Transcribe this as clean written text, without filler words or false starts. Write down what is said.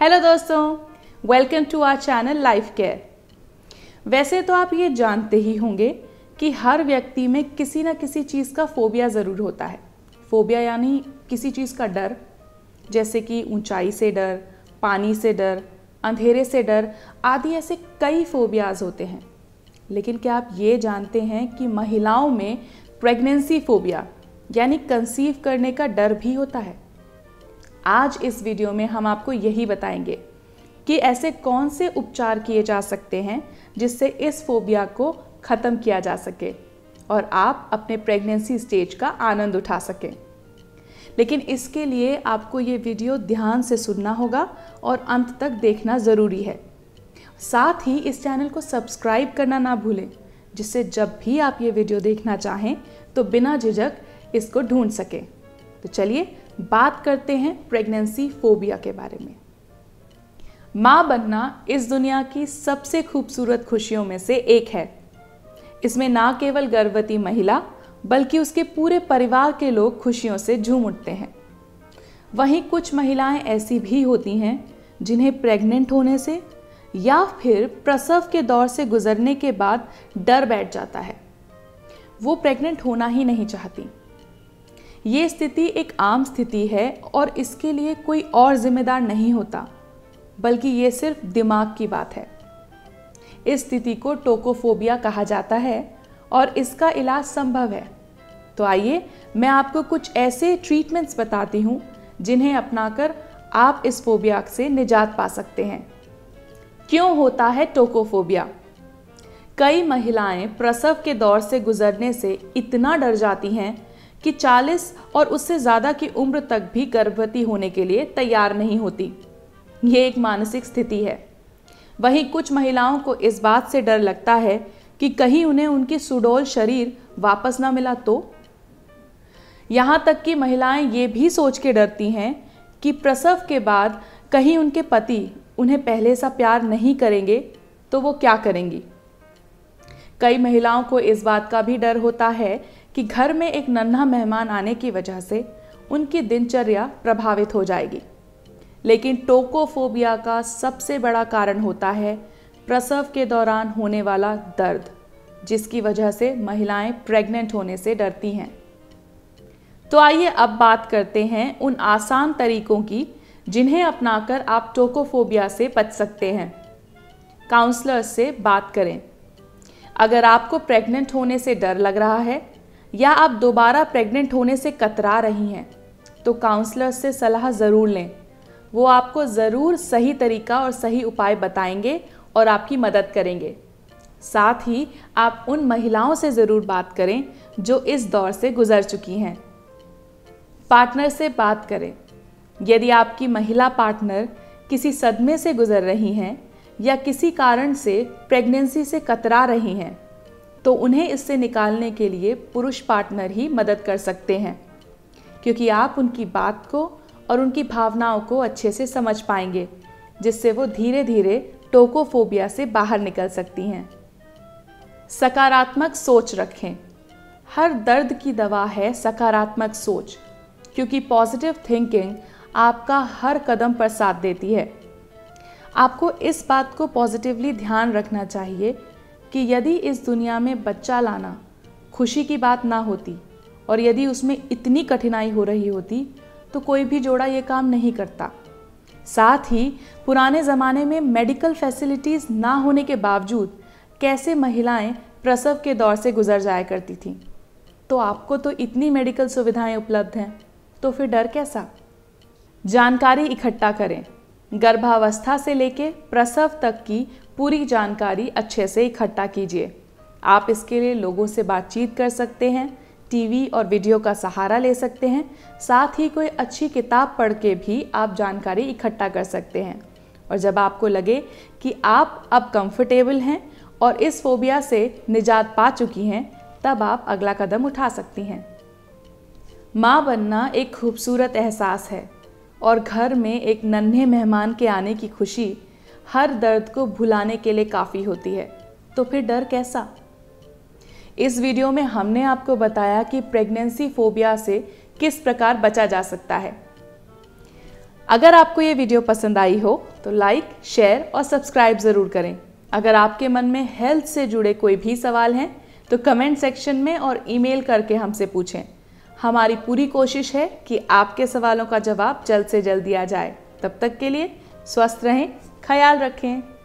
Hello दोस्तों, welcome to our channel life care. वैसे तो आप ये जानते ही होंगे कि हर व्यक्ति में किसी न किसी चीज़ का फोबिया ज़रूर होता है। फोबिया यानी किसी चीज़ का डर, जैसे कि ऊंचाई से डर, पानी से डर, अंधेरे से डर आदि ऐसे कई फोबियाज होते हैं। लेकिन क्या आप ये जानते हैं कि महिलाओं में प्रेगनेंसी फोबिया यानी कंसीव करने का डर भी होता है। आज इस वीडियो में हम आपको यही बताएंगे कि ऐसे कौन से उपचार किए जा सकते हैं जिससे इस फोबिया को ख़त्म किया जा सके और आप अपने प्रेगनेंसी स्टेज का आनंद उठा सकें। लेकिन इसके लिए आपको ये वीडियो ध्यान से सुनना होगा और अंत तक देखना ज़रूरी है। साथ ही इस चैनल को सब्सक्राइब करना ना भूलें, जिससे जब भी आप ये वीडियो देखना चाहें तो बिना झिझक इसको ढूंढ सकें। तो चलिए बात करते हैं प्रेगनेंसी फोबिया के बारे में। माँ बनना इस दुनिया की सबसे खूबसूरत खुशियों में से एक है। इसमें ना केवल गर्भवती महिला बल्कि उसके पूरे परिवार के लोग खुशियों से झूम उठते हैं। वहीं कुछ महिलाएं ऐसी भी होती हैं जिन्हें प्रेग्नेंट होने से या फिर प्रसव के दौर से गुजरने के बाद डर बैठ जाता है। वो प्रेग्नेंट होना ही नहीं चाहती। ये स्थिति एक आम स्थिति है और इसके लिए कोई और जिम्मेदार नहीं होता, बल्कि ये सिर्फ दिमाग की बात है। इस स्थिति को टोकोफोबिया कहा जाता है और इसका इलाज संभव है। तो आइए मैं आपको कुछ ऐसे ट्रीटमेंट्स बताती हूँ जिन्हें अपनाकर आप इस फोबिया से निजात पा सकते हैं। क्यों होता है टोकोफोबिया? कई महिलाएं प्रसव के दौर से गुजरने से इतना डर जाती हैं कि 40 और उससे ज़्यादा की उम्र तक भी गर्भवती होने के लिए तैयार नहीं होती। ये एक मानसिक स्थिति है। वहीं कुछ महिलाओं को इस बात से डर लगता है कि कहीं उन्हें उनकी सुडौल शरीर वापस ना मिला तो। यहाँ तक कि महिलाएं ये भी सोच के डरती हैं कि प्रसव के बाद कहीं उनके पति उन्हें पहले सा प्यार नहीं करेंगे तो वो क्या करेंगी। कई महिलाओं को इस बात का भी डर होता है कि घर में एक नन्हा मेहमान आने की वजह से उनकी दिनचर्या प्रभावित हो जाएगी। लेकिन टोकोफोबिया का सबसे बड़ा कारण होता है प्रसव के दौरान होने वाला दर्द, जिसकी वजह से महिलाएं प्रेग्नेंट होने से डरती हैं। तो आइए अब बात करते हैं उन आसान तरीकों की जिन्हें अपनाकर आप टोकोफोबिया से बच सकते हैं। काउंसलर से बात करें। अगर आपको प्रेग्नेंट होने से डर लग रहा है या आप दोबारा प्रेग्नेंट होने से कतरा रही हैं, तो काउंसलर से सलाह ज़रूर लें। वो आपको ज़रूर सही तरीका और सही उपाय बताएंगे और आपकी मदद करेंगे। साथ ही आप उन महिलाओं से ज़रूर बात करें जो इस दौर से गुजर चुकी हैं। पार्टनर से बात करें। यदि आपकी महिला पार्टनर किसी सदमे से गुजर रही हैं या किसी कारण से प्रेगनेंसी से कतरा रही हैं, तो उन्हें इससे निकालने के लिए पुरुष पार्टनर ही मदद कर सकते हैं, क्योंकि आप उनकी बात को और उनकी भावनाओं को अच्छे से समझ पाएंगे, जिससे वो धीरे धीरे टोकोफोबिया से बाहर निकल सकती हैं। सकारात्मक सोच रखें। हर दर्द की दवा है सकारात्मक सोच, क्योंकि पॉजिटिव थिंकिंग आपका हर कदम पर साथ देती है। आपको इस बात को पॉजिटिवली ध्यान रखना चाहिए कि यदि इस दुनिया में बच्चा लाना खुशी की बात ना होती और यदि उसमें इतनी कठिनाई हो रही होती तो कोई भी जोड़ा ये काम नहीं करता। साथ ही पुराने ज़माने में मेडिकल फैसिलिटीज़ ना होने के बावजूद कैसे महिलाएं प्रसव के दौर से गुजर जाया करती थीं। तो आपको तो इतनी मेडिकल सुविधाएं उपलब्ध हैं, तो फिर डर कैसा? जानकारी इकट्ठा करें। गर्भावस्था से लेकर प्रसव तक की पूरी जानकारी अच्छे से इकट्ठा कीजिए। आप इसके लिए लोगों से बातचीत कर सकते हैं, टीवी और वीडियो का सहारा ले सकते हैं। साथ ही कोई अच्छी किताब पढ़ के भी आप जानकारी इकट्ठा कर सकते हैं। और जब आपको लगे कि आप अब कंफर्टेबल हैं और इस फोबिया से निजात पा चुकी हैं, तब आप अगला कदम उठा सकती हैं। माँ बनना एक खूबसूरत एहसास है और घर में एक नन्हे मेहमान के आने की खुशी हर दर्द को भुलाने के लिए काफ़ी होती है। तो फिर डर कैसा? इस वीडियो में हमने आपको बताया कि प्रेगनेंसी फोबिया से किस प्रकार बचा जा सकता है। अगर आपको ये वीडियो पसंद आई हो तो लाइक, शेयर और सब्सक्राइब ज़रूर करें। अगर आपके मन में हेल्थ से जुड़े कोई भी सवाल हैं तो कमेंट सेक्शन में और ईमेल करके हमसे पूछें। हमारी पूरी कोशिश है कि आपके सवालों का जवाब जल्द से जल्द दिया जाए। तब तक के लिए स्वस्थ रहें, ख्याल रखें।